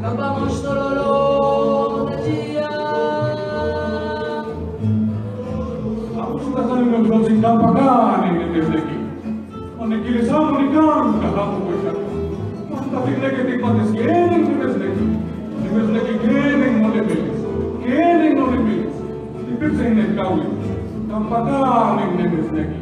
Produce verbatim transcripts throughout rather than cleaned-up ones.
vamos solo de dia. Aku suka kali ngobrol sing gampang ini rezeki. Menikili sama nikam kamu bisa. Maksud tapi lagi tiba di sini di rezeki. Di rezeki gini mulai belis, gini mulai belis. Di bisa ini kau ini gampang ini rezeki.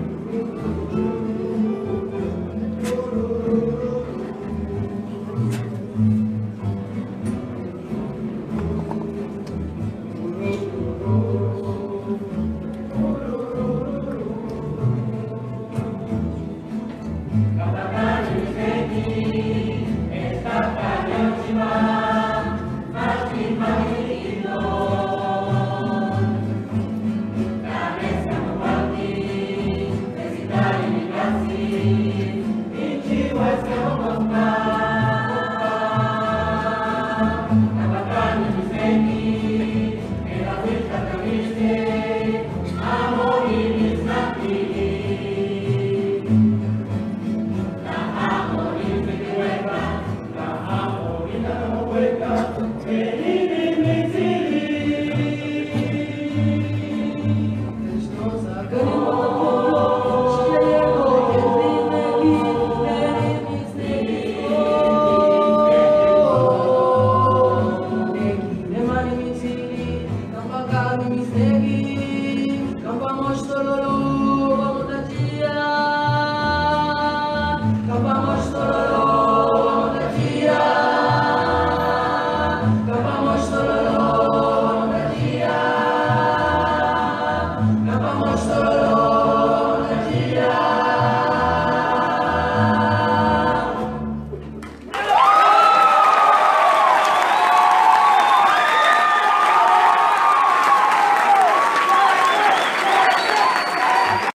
Veni,